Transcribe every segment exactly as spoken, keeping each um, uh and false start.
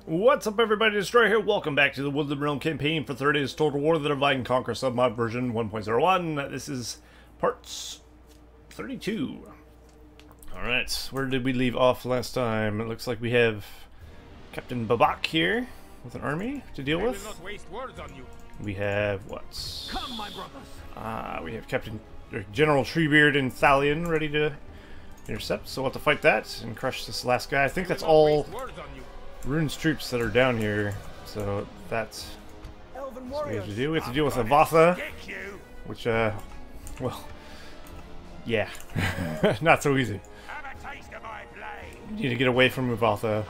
What's up, everybody? Destroyer here. Welcome back to the Woodland Realm campaign for third Days Total War: The Divide and Conquer submod version one point oh one. This is parts thirty-two. Alright, where did we leave off last time? It looks like we have Captain Babak here with an army to deal with. Not waste words on you. We have what? Come, my brothers. Ah, we have Captain er, General Treebeard and Thalion ready to intercept, so we'll have to fight that and crush this last guy. I think that's all Rune's troops that are down here, so that's what we have to do. We have to deal with Avatha, which, uh, well, yeah, not so easy. We need to get away from Avatha,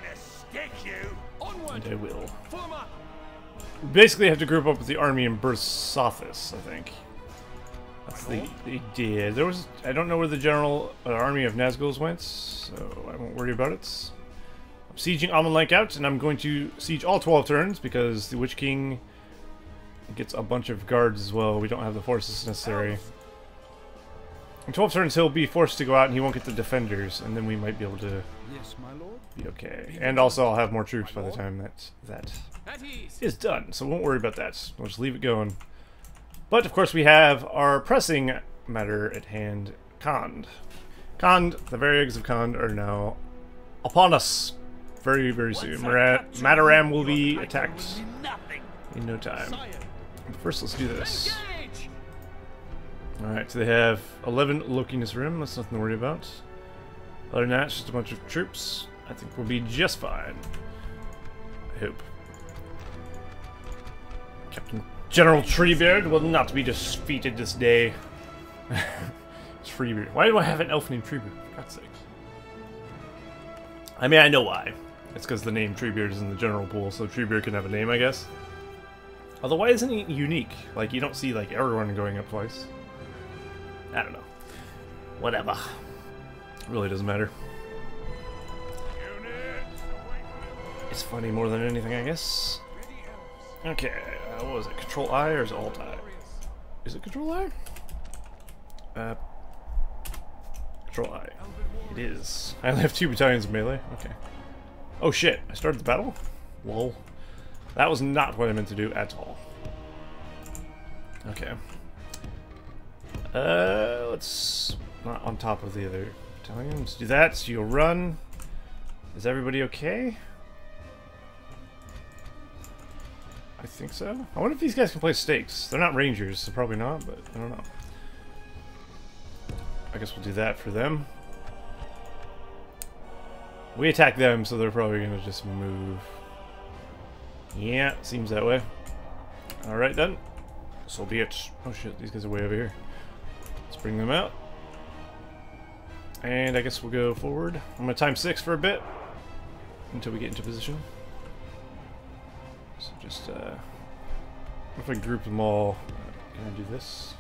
and I will. We basically have to group up with the army in Bursathis, I think. That's the, the idea. There was, I don't know where the general uh, army of Nazgûls went, so I won't worry about it. I'm sieging Amalek out, and I'm going to siege all twelve turns because the Witch King gets a bunch of guards as well. We don't have the forces necessary. In twelve turns, he'll be forced to go out, and he won't get the defenders, and then we might be able to yes, my lord. be okay. And also, I'll have more troops by the time that that is done, so we won't worry about that. We'll just leave it going. But of course, we have our pressing matter at hand: Khand. Khand, the very eggs of Khand are now upon us. Very, very soon. Marat Mataram will be attacked in no time. But first, let's do this. Alright, so they have eleven Lokiness Rim. That's nothing to worry about. Other than that, it's just a bunch of troops. I think we'll be just fine. I hope. Captain General Treebeard will not be defeated this day. Treebeard. Why do I have an elf named Treebeard? For God's sake. I mean, I know why. It's because the name Treebeard is in the general pool, so Treebeard can have a name, I guess. Although, why isn't he unique? Like, you don't see, like, everyone going up twice. I don't know. Whatever. Really doesn't matter. It's funny more than anything, I guess. Okay, uh, what was it? Control I or is it Alt I? Is it Control I? Uh, Control I. It is. I only have two battalions of melee. Okay. Oh shit, I started the battle? Lol. That was not what I meant to do at all. Okay. Uh, let's... Not on top of the other battalions. Do that, so you'll run. Is everybody okay? I think so. I wonder if these guys can play stakes. They're not rangers, so probably not, but I don't know. I guess we'll do that for them. We attack them, so they're probably going to just move. Yeah, seems that way. Alright then. So be it. Oh shit, these guys are way over here. Let's bring them out. And I guess we'll go forward. I'm going to time six for a bit. Until we get into position. So just, uh... if I group them all... Can I do this?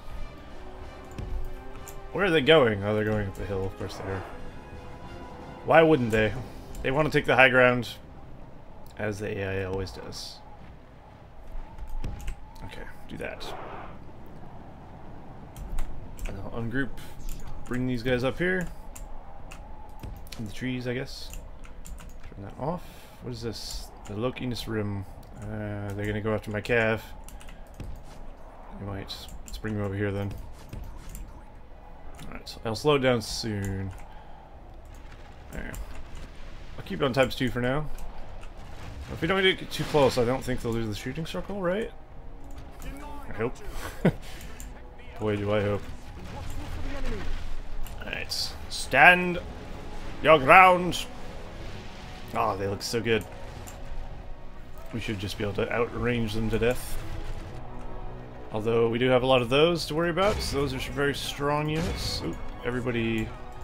Where are they going? Oh, they're going up the hill. Of course they are. Why wouldn't they? They want to take the high ground, as the A I always does. Okay, do that. And I'll ungroup, bring these guys up here. In the trees, I guess. Turn that off. What is this? The Lokiness Rim. Uh, they're gonna go after my cav. They might. Let's bring them over here then. Alright, so I'll slow it down soon. There. I'll keep it on times two for now. If we don't get too close, I don't think they'll lose the shooting circle, right? I hope. Boy, do I hope. Alright. Stand your ground! Oh, they look so good. We should just be able to outrange them to death. Although we do have a lot of those to worry about, so those are some very strong units. Oop, everybody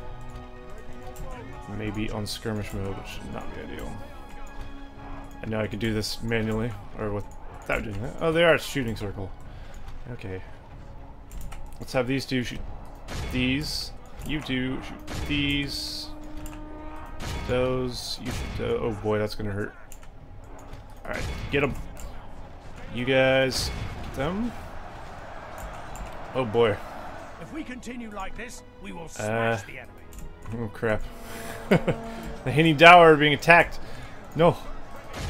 may be on skirmish mode, which should not be ideal. And now I can do this manually, or without doing that. Oh, they are a shooting circle. Okay. Let's have these two shoot these. You two shoot these. Shoot those. You shoot those. Oh boy, that's gonna hurt. Alright, get them. You guys, get them. Oh boy. If we continue like this, we will uh, smash the enemy. Oh crap. The Henny Dower are being attacked. No.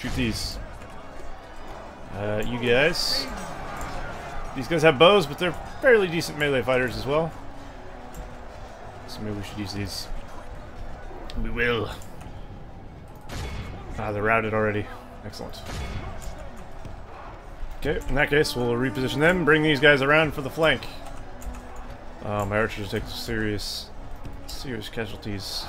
Shoot these. Uh, you guys. These guys have bows, but they're fairly decent melee fighters as well. So maybe we should use these. We will. Ah, they're routed already. Excellent. Okay, in that case, we'll reposition them, bring these guys around for the flank. Uh, my archers take serious, serious casualties.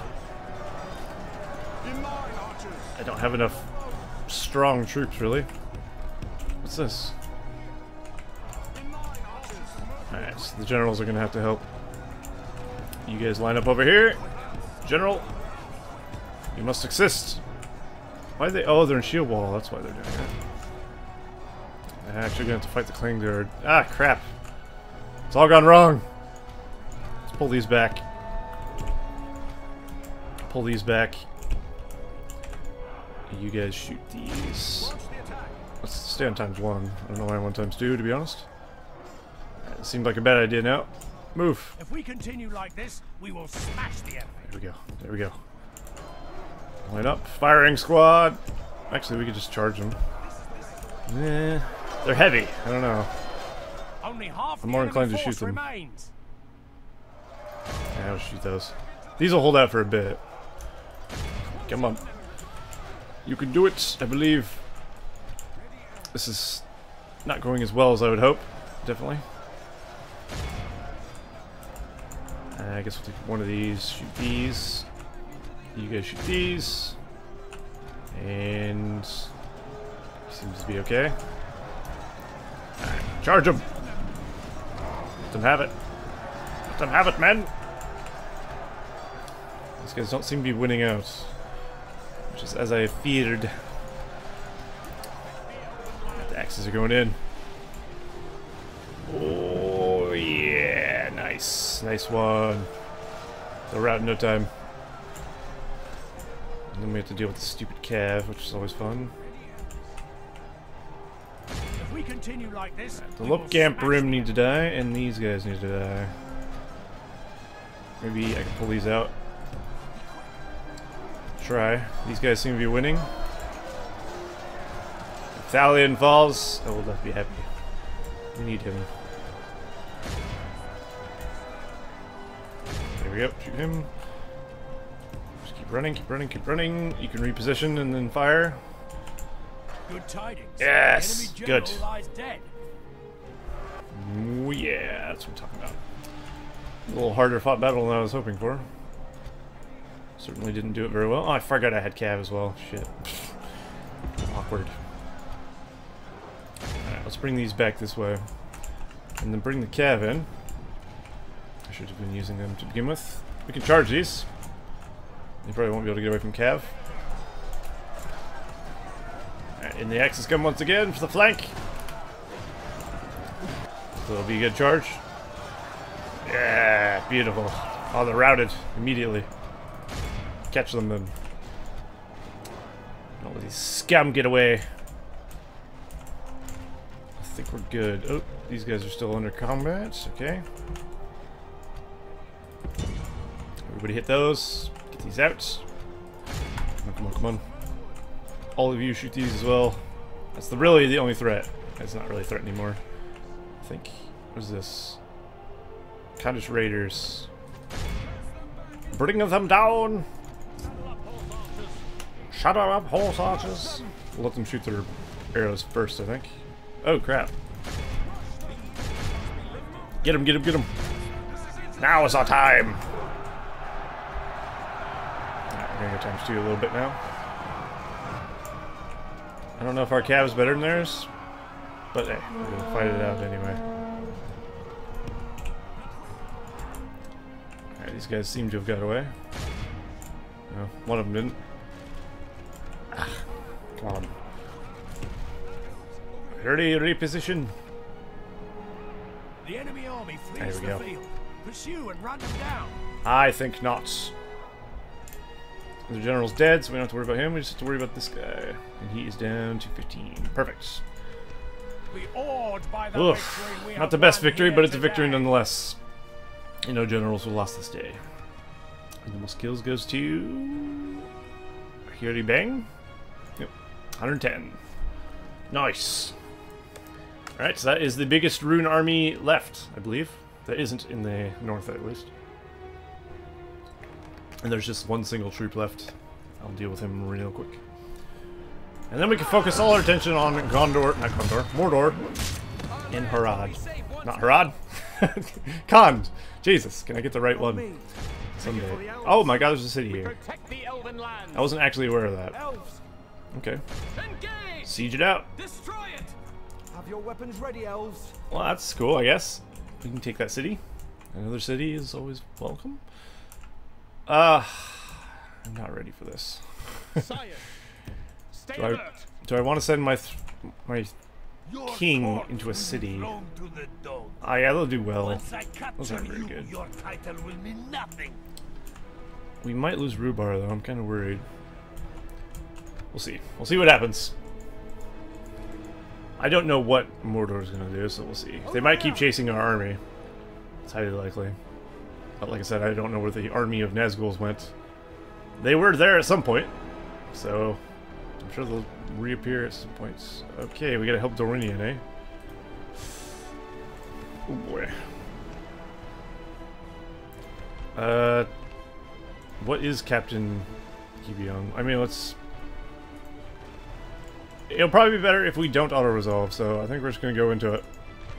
I don't have enough strong troops, really. What's this? Alright, so the generals are gonna have to help. You guys line up over here. General, you must assist. Why are they? Oh, they're in shield wall. That's why they're doing that. I'm actually gonna have to fight the Cling Guard. Ah, crap! It's all gone wrong. Let's pull these back. Pull these back. You guys shoot these. Let's stay on times one. I don't know why I'm on times two, to be honest. It seemed like a bad idea now. Move. If we continue like this, we will smash the enemy. There we go. There we go. Line up. Firing squad. Actually, we could just charge them. Eh, they're heavy. I don't know. Only half I'm more the inclined to enemy shoot force them. remains. Yeah, I'll shoot those. These will hold out for a bit. Come on. You can do it, I believe. This is not going as well as I would hope. Definitely. Uh, I guess we'll take one of these, shoot these. You guys shoot these. And seems to be okay. Alright, charge them! Let them have it. Let them have it, men! These guys don't seem to be winning out. Which is as I feared. The axes are going in. Oh yeah, nice. Nice one. They'll rout in no time. And then we have to deal with the stupid cav, which is always fun. If we continue like this, Right, the we will Lopgamp smash Rim the need to die, and these guys need to die. Maybe I can pull these out. Try. These guys seem to be winning. If Thalion falls, I will not be happy. We need him. There we go. Shoot him. Just keep running, keep running, keep running. You can reposition and then fire. Good tidings. Yes, The enemy general good. lies dead. Ooh, yeah, that's what I'm talking about. A little harder fought battle than I was hoping for. Certainly didn't do it very well. Oh, I forgot I had cav as well. Shit. Awkward. Alright, let's bring these back this way. And then bring the cav in. I should have been using them to begin with. We can charge these. You probably won't be able to get away from cav. Alright, in the axes come once again for the flank. So it'll be a good charge. Yeah, beautiful. Oh, they're routed immediately. Catch them then. Don't let these scum get away. I think we're good. Oh, these guys are still under combat. Okay. Everybody hit those. Get these out. Come on, come on, come on. All of you shoot these as well. That's the really the only threat. It's not really a threat anymore. I think. What is this? Kaddish Raiders. Bring them down! Shut up, horse archers! We'll let them shoot their arrows first, I think. Oh, crap. Get him, get him, get him! Now is our time! Alright, we're gonna go times two a little bit now. I don't know if our cav is better than theirs, but hey, we're gonna fight it out anyway. Alright, these guys seem to have got away. No, one of them didn't. Ah, come on. Ready, reposition. The enemy army There flees we the go. field. Pursue and run them down. I think not. The general's dead, so we don't have to worry about him. We just have to worry about this guy. And he is down to fifteen. Perfect. We awed by the Oof. victory we Not have the best won victory, here but it's a victory today. nonetheless. You know, generals who lost this day. And the most kills goes to Hyori Bang. Yep. one hundred ten. Nice. Alright, so that is the biggest rune army left, I believe. That isn't in the north, at least. And there's just one single troop left. I'll deal with him real quick. And then we can focus all our attention on Gondor, not Gondor, Mordor, and Harad. Not Harad? Khand! Jesus, can I get the right one? Someday. Oh my god, there's a city here. I wasn't actually aware of that. Okay. Siege it out. Destroy it. Have your weapons ready, elves. Well, that's cool, I guess. We can take that city. Another city is always welcome. Uh, I'm not ready for this. do, I, do I want to send my th my king into a city? Ah, yeah, they'll do well. Those aren't very good. Your title will mean nothing. We might lose Rhubar, though. I'm kind of worried. We'll see. We'll see what happens. I don't know what Mordor's going to do, so we'll see. They might keep chasing our army. It's highly likely. But like I said, I don't know where the army of Nazguls went. They were there at some point, so I'm sure they'll reappear at some points. Okay, we gotta help Dorinian, eh? Oh boy. Uh, what is Captain Gibeon? I mean, let's... It'll probably be better if we don't auto-resolve, so I think we're just gonna go into it.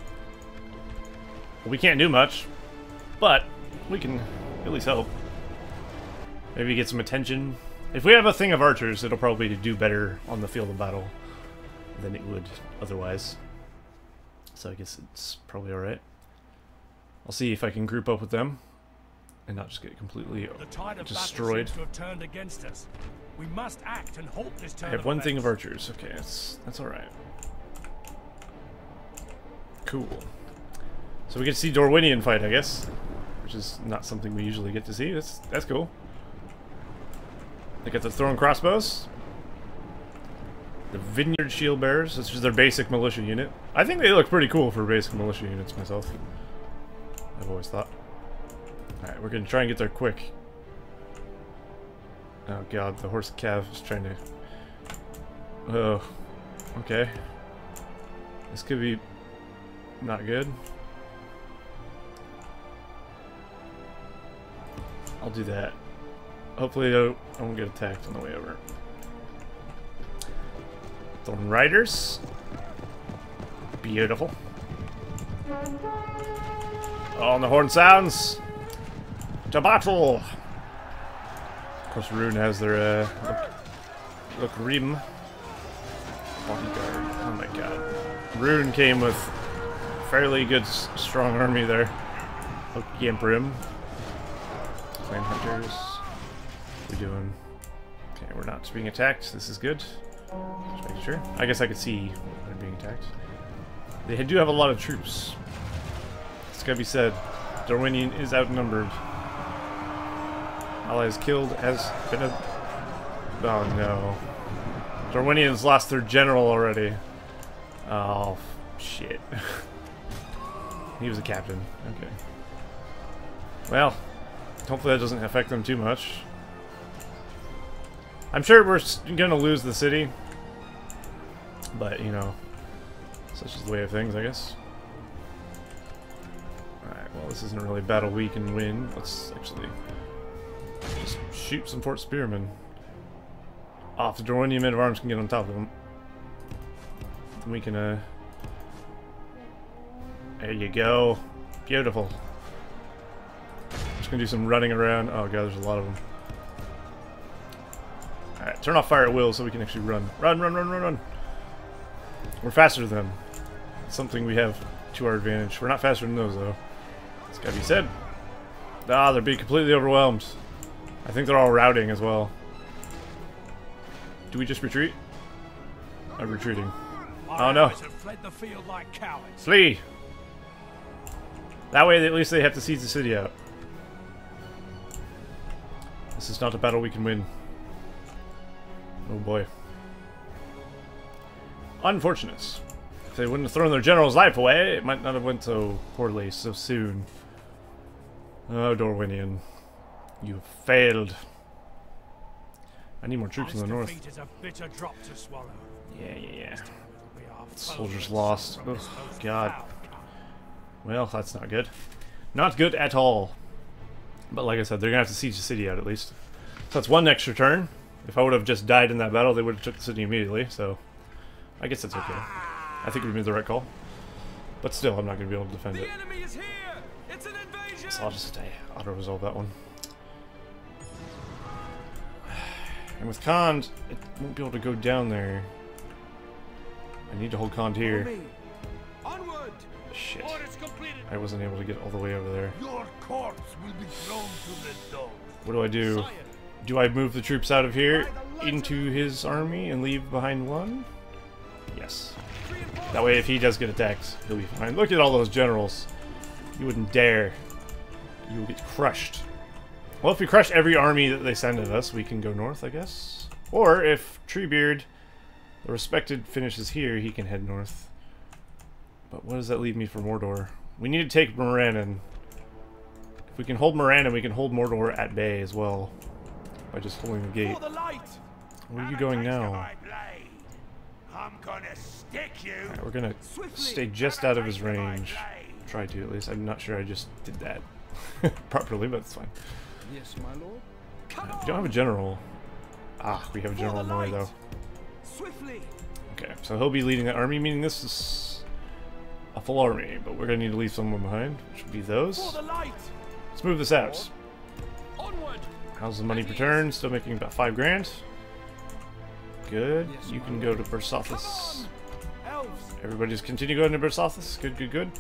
We can't do much, but we can at least help. Maybe get some attention. If we have a thing of archers, it'll probably do better on the field of battle than it would otherwise. So I guess it's probably alright. I'll see if I can group up with them and not just get completely The tide of destroyed. battle seems to have turned against us. We must act and halt this turn I have of one thing events. of archers. Okay, that's that's alright. Cool. So we get to see Dorwinian fight, I guess, which is not something we usually get to see. That's that's cool. They got the thrown crossbows, the Vineyard Shield Bearers. This is their basic militia unit. I think they look pretty cool for basic militia units myself. I've always thought. All right, we're gonna try and get there quick. Oh god, the horse cav is trying to... Oh, okay. This could be not good. I'll do that. Hopefully I don't- I won't get attacked on the way over. Thorn Riders. Beautiful. Oh, and the horn sounds! To battle! Of course, Rune has their, uh, look, look Rim. Bodyguard. Oh my god. Rune came with a fairly good, s strong army there. Look, Gimprim. Clan Hunters. What are we doing? Okay, we're not being attacked. This is good. Just making sure. I guess I could see they're being attacked. They do have a lot of troops. It's gotta be said. Dorwinian is outnumbered. Allies killed has been a... Oh no. Dorwinians lost their general already. Oh, shit. He was a captain. Okay. Well, hopefully that doesn't affect them too much. I'm sure we're gonna lose the city. But, you know, such is the way of things, I guess. Alright, well, this isn't really a battle we can win. Let's actually just shoot some Fort Spearmen. Off the Dorwinian men of arms can get on top of them. And we can, uh... there you go. Beautiful. Just gonna do some running around. Oh god, there's a lot of them. Alright, turn off fire at will so we can actually run. Run, run, run, run, run! We're faster than them. It's something we have to our advantage. We're not faster than those, though. It's gotta be said. Ah, they're being completely overwhelmed. I think they're all routing as well. Do we just retreat? I'm retreating. Our Oh no. allies have fled the field like cowards. Flee! That way at least they have to siege the city out. This is not a battle we can win. Oh boy. Unfortunate. If they wouldn't have thrown their general's life away, it might not have went so poorly so soon. Oh, Dorwinian. You failed. I need more troops in the north. Defeat is a bitter drop to swallow. Yeah, yeah, yeah. We are Soldiers foes lost. from Oh, this most God. foul. Well, that's not good. Not good at all. But like I said, they're gonna have to siege the city out at least. So that's one extra turn. If I would have just died in that battle, they would have took the city immediately. So I guess that's okay. I think we made the right call. But still, I'm not gonna be able to defend it. The enemy is here! It's an invasion! So I'll just uh, auto-resolve that one. And with Kond, it won't be able to go down there. I need to hold Kond here. Follow me. Onward! Shit. Orders completed. I wasn't able to get all the way over there. Your corpse will be thrown to the dogs. What do I do? Sire. Do I move the troops out of here into his army and leave behind one? Yes. That way, if he does get attacked, he'll be fine. Look at all those generals. You wouldn't dare. You will get crushed. Well, if we crush every army that they send at us, we can go north, I guess. Or if Treebeard, the respected, finishes here, he can head north. But what does that leave me for Mordor? We need to take Morannon. If we can hold Morannon, we can hold Mordor at bay as well. By just holding the gate. For the light. Where are you going now? I'm gonna stick you. Alright, we're gonna Swiftly. stay just out of his range. Try to, at least. I'm not sure I just did that properly, but it's fine. Yes, my lord. Come We on. don't have a general. Ah, we have a general in the way, though. Swiftly. Okay, so he'll be leading that army, meaning this is a full army, but we're gonna need to leave someone behind, which would be For those. the light. Let's move this out. Onward. How's the money per turn? Still making about five grand. Good. Yes, You my can lord. go to Bersothis. Elves. Everybody just continue going to Bersothis. Good, good, good.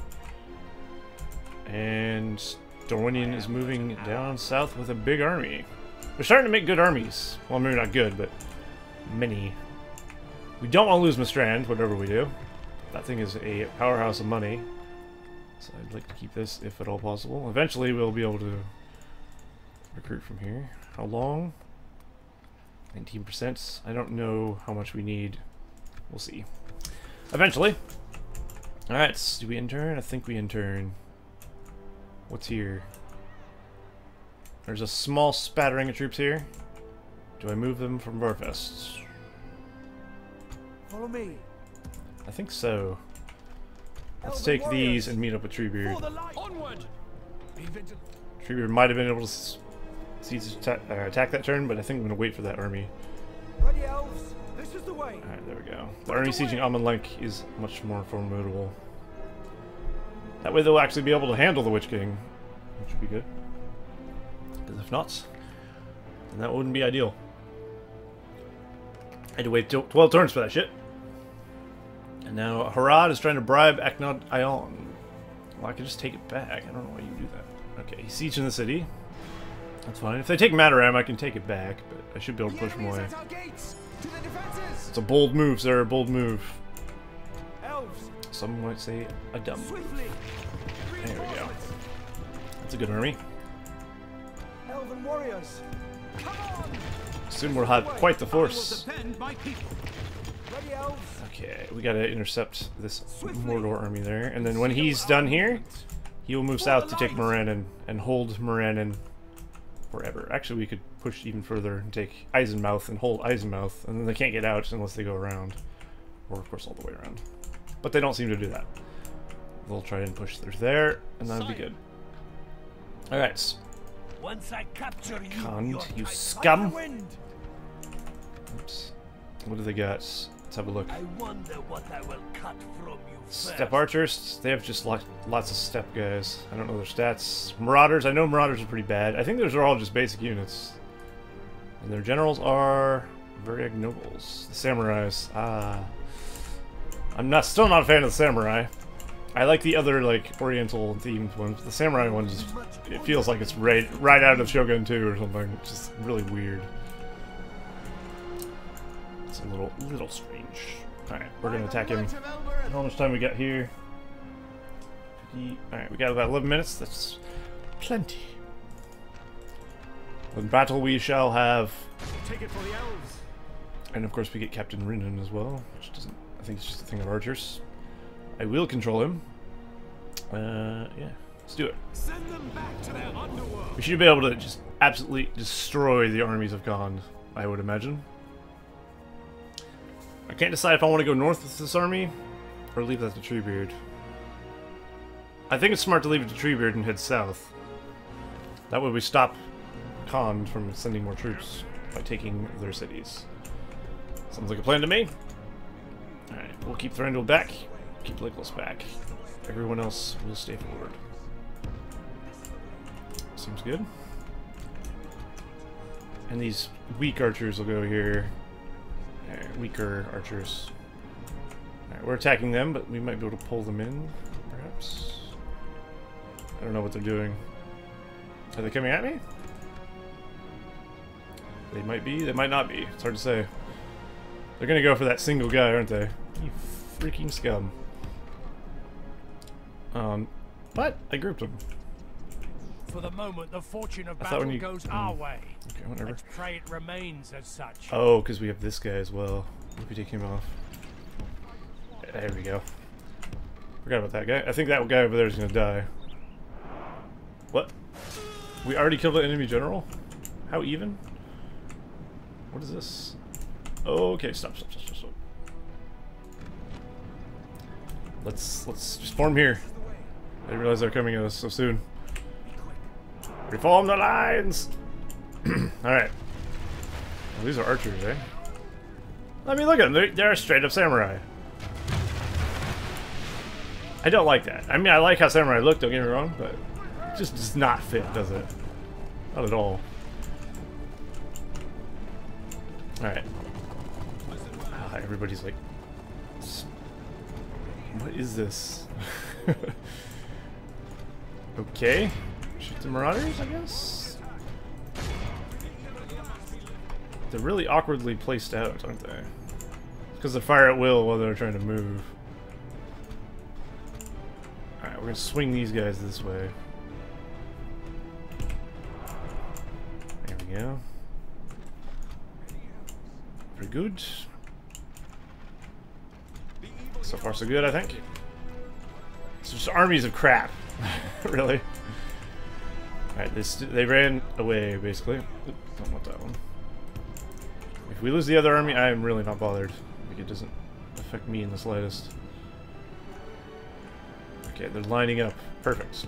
And Dorwinion is moving down south with a big army. We're starting to make good armies. Well, maybe not good, but many. We don't want to lose Mistrand, whatever we do. That thing is a powerhouse of money. So I'd like to keep this if at all possible. Eventually we'll be able to recruit from here. How long? nineteen percent. I don't know how much we need. We'll see. Eventually. Alright, do we intern? I think we intern. What's here? There's a small spattering of troops here. Do I move them from Varfest? Follow me. I think so. Let's Elven take warriors. these and meet up with Treebeard. For the light. Onward. Be vigilant. Treebeard might have been able to s- seize atta uh, attack that turn, but I think I'm going to wait for that army. Ready, elves. This is the way. Alright, there we go. The army sieging Amon Lenk is much more formidable. That way they'll actually be able to handle the Witch King, which would be good. Because if not, then that wouldn't be ideal. I had to wait till twelve turns for that shit. And now Harad is trying to bribe Aknod Ion. Well, I could just take it back. I don't know why you do that. Okay, he's sieging the city. That's fine. If they take Mataram, I can take it back, but I should be able to push them away. It's a bold move, sir. A bold move. Elves. Some might say a dumb move. Swiftly. There we go. That's a good army. Elven warriors. Come on. Soon we'll have quite the force. Defend my people. Ready, elves. Okay, we gotta intercept this Mordor army there, and then when he's done here, he will move south to take Morannon and hold Morannon forever. Actually, we could push even further and take Eisenmouth and hold Eisenmouth, and then they can't get out unless they go around, or of course all the way around. But they don't seem to do that. They'll try and push through there, and that'll be good. All right, Once I capture you, Kond, your you kite- scum. Like the wind. Oops. What do they got? Let's have a look. I wonder what I will cut from you first. Step archers, they have just lot, lots of step guys. I don't know their stats. Marauders, I know Marauders are pretty bad. I think those are all just basic units. And their generals are Variag nobles. The samurais, ah. I'm not still not a fan of the samurai. I like the other like oriental themed ones. The samurai one just it feels like it's right right out of Shogun two or something. It's just really weird. It's a little little strange. Alright, we're gonna attack him. How much time we got here? Alright, we got about eleven minutes. That's plenty. In battle we shall have. Take it for the elves. And of course we get Captain Rinnan as well, which doesn't I think it's just a thing of archers. I will control him. Uh yeah. Let's do it. Send them back to their underworld. We should be able to just absolutely destroy the armies of Kond. I would imagine. I can't decide if I want to go north with this army or leave that to Treebeard. I think it's smart to leave it to Treebeard and head south. That way we stop Khan from sending more troops by taking their cities. Sounds like a plan to me. Alright, we'll keep Thranduil back, keep Legolas back. Everyone else will stay forward. Seems good. And these weak archers will go here. Right, weaker archers. Alright, we're attacking them, but we might be able to pull them in, perhaps. I don't know what they're doing. Are they coming at me? They might be, they might not be. It's hard to say. They're gonna go for that single guy, aren't they? You freaking scum. Um, but I grouped them. For the moment, the fortune of I thought battle when you- goes mm. our way. Okay, whatever. Let's pray it remains as such. Oh, because we have this guy as well. If we take him off. There we go. Forgot about that guy. I think that guy over there is gonna die. What? We already killed an enemy general? How even? What is this? Okay, stop, stop, stop, stop, stop. Let's let's just form here. I didn't realize they're coming at us so soon. Reform the lines! Alright. Well, these are archers, eh? I mean, look at them. They're, they're straight up samurai. I don't like that. I mean, I like how samurai look, don't get me wrong, but it just does not fit, does it? Not at all. Alright. Ah, everybody's like... What is this? Okay. Shoot the marauders, I guess? They're really awkwardly placed out, aren't they? Because they fire at will while they're trying to move. Alright, we're gonna swing these guys this way. There we go. Pretty good. So far so good, I think. It's just armies of crap. Really. Alright, they, they ran away, basically. Oop, don't want that one. If we lose the other army, I am really not bothered. Like, it doesn't affect me in the slightest. Okay, they're lining up. Perfect.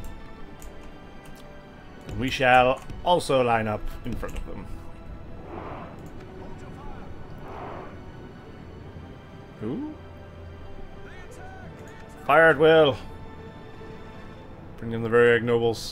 And we shall also line up in front of them. Who? Fire at will! Bring in the very ignobles.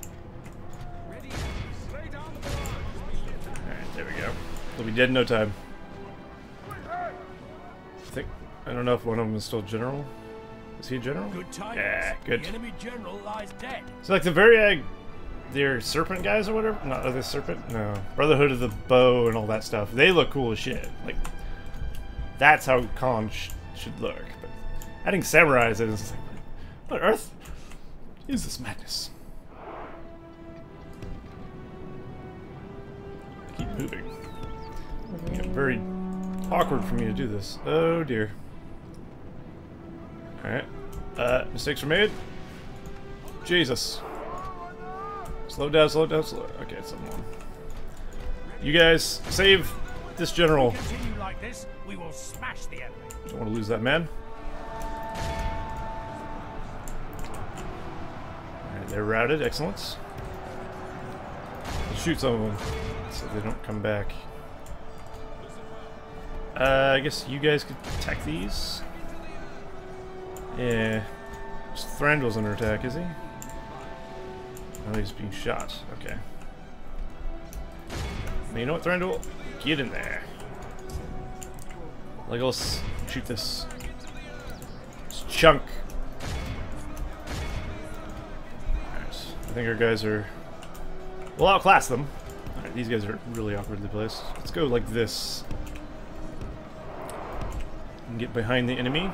Alright, there we go. They'll be dead in no time. I think... I don't know if one of them is still general. Is he a general? Good tidings. Yeah, good. The enemy general lies dead. So like the very... They're serpent guys or whatever? Not are they serpent? No. Brotherhood of the Bow and all that stuff. They look cool as shit. Like... That's how Khan sh should look. But adding samurais in is just like... What on earth is this madness? I keep moving. Making it very awkward for me to do this. Oh dear. Alright. Uh, mistakes were made. Jesus. Slow down, slow down, slow. Okay, it's someone. You guys, save this general. If we continue like this, we will smash the enemy. Don't want to lose that man. Alright, they're routed. Excellent. Let's shoot some of them so they don't come back. Uh, I guess you guys could attack these. Yeah. Thranduil's under attack, is he? Oh, he's being shot. Okay. Now, you know what, Thranduil? Get in there. Legolas, shoot this. This chunk. Alright. I think our guys are... We'll outclass them. Alright, these guys are really awkwardly placed. Let's go like this. And get behind the enemy.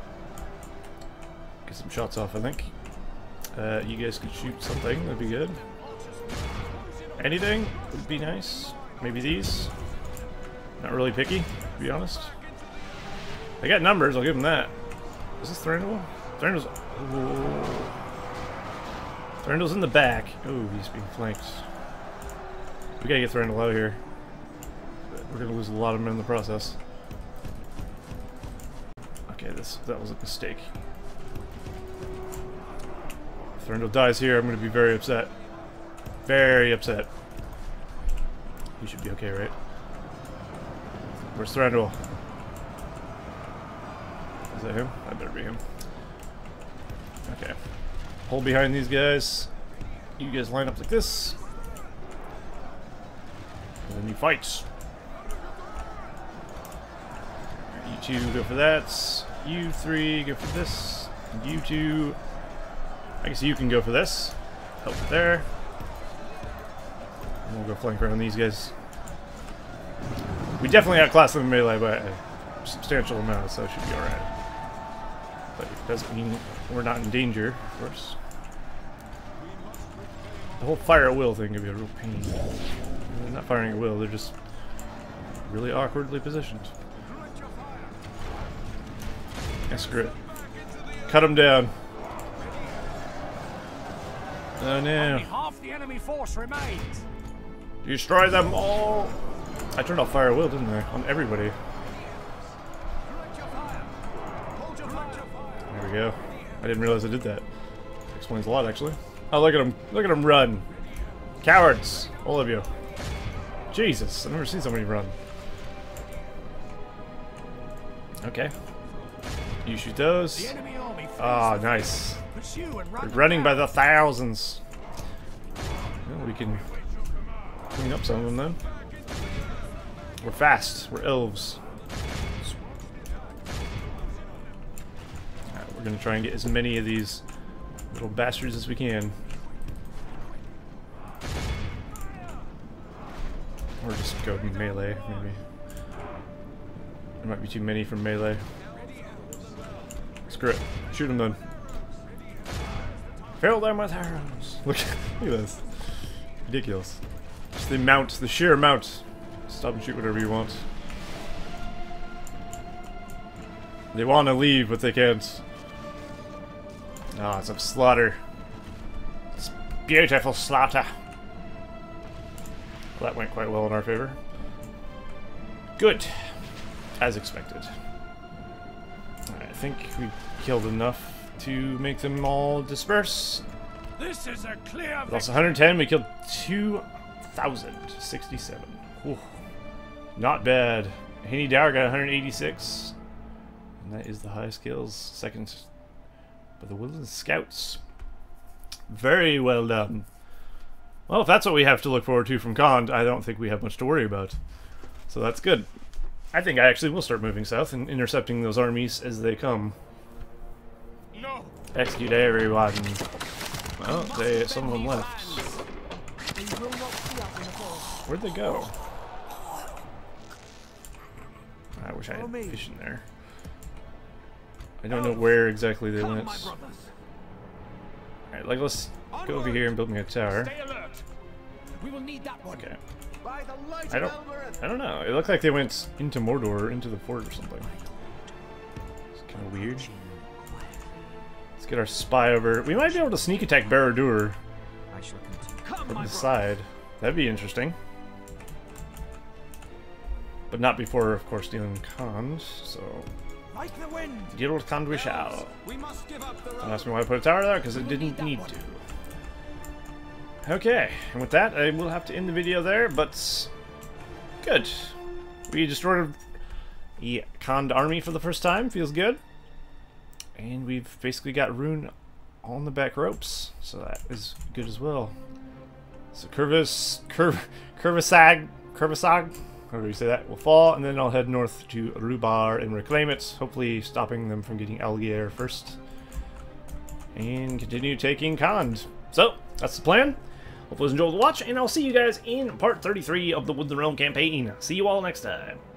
Get some shots off, I think. Uh, you guys could shoot something, that'd be good. Anything would be nice. Maybe these. Not really picky, to be honest. They got numbers, I'll give them that. Is this Thranduil? Thranduil's... Oh. Thranduil's in the back. Oh, he's being flanked. We gotta get Thranduil out of here. we're gonna lose a lot of men in the process. Okay, this that was a mistake. If Thurndal dies here, I'm gonna be very upset. Very upset. He should be okay, right? Where's Thurndal? Is that him? That better be him. Okay. Hold behind these guys. You guys line up like this. And then you fight. You two go for that. You three go for this. And you two... I guess you can go for this. Help it there. And we'll go flank around these guys. We definitely outclass them in melee by a substantial amount, so it should be alright. But it doesn't mean we're not in danger, of course. The whole fire at will thing could be a real pain. They're not firing at will, they're just really awkwardly positioned. Yeah, screw it. Cut them down. Oh no. Only half the enemy force remains. Destroy them all! I turned off fire at will, didn't I? On everybody. There we go. I didn't realize I did that. Explains a lot, actually. Oh, look at them. Look at them run. Cowards. All of you. Jesus, I've never seen somebody run. Okay. You shoot those. Ah, oh, nice. They're running by the thousands. Well, we can clean up some of them then. We're fast. We're elves. Alright, we're gonna try and get as many of these little bastards as we can. Or just go melee, maybe. There might be too many from melee. Screw it. Shoot them then. Fill them with arrows. Look, look at this. Ridiculous. Just the amount, the sheer amount. Stop and shoot whatever you want. They want to leave, but they can't. Ah, oh, it's a slaughter. It's beautiful slaughter. Well, that went quite well in our favor. Good. As expected. Right, I think we killed enough to make them all disperse. This is a clear victory. Lost one hundred ten, we killed two thousand sixty-seven. Ooh. Not bad. Haney Dower got one hundred eighty-six. And that is the highest kills. Second by the Woodland Scouts. Very well done. Well, if that's what we have to look forward to from Khand, I don't think we have much to worry about. So that's good. I think I actually will start moving south and intercepting those armies as they come. No. Execute everyone. Well, they, some of them left. Where'd they go? I wish I had fish in there. I don't know where exactly they went. Alright, like let's go over here and build me a tower. We will need that one. Okay. I don't I don't know. It looked like they went into Mordor, into the fort or something. It's kinda weird. Let's get our spy over. We might be able to sneak attack Barad-dûr from the side. That'd be interesting. But not before, of course, dealing with Khand, so... Like the wind. Deal with Khand we shall. We must give up the Don't ask me why I put a tower there, because it didn't need to. Okay, and with that, I will have to end the video there, but... Good. We destroyed the Khand army for the first time, feels good. And we've basically got Rune on the back ropes, so that is good as well. So Curvis, Cur Curvisag, Curvisag, however you say that, will fall, and then I'll head north to Rubar and reclaim it, hopefully stopping them from getting Algier first. And continue taking Khand. So, that's the plan. Hope you guys enjoyed the watch, and I'll see you guys in part thirty-three of the Woodland Realm campaign. See you all next time.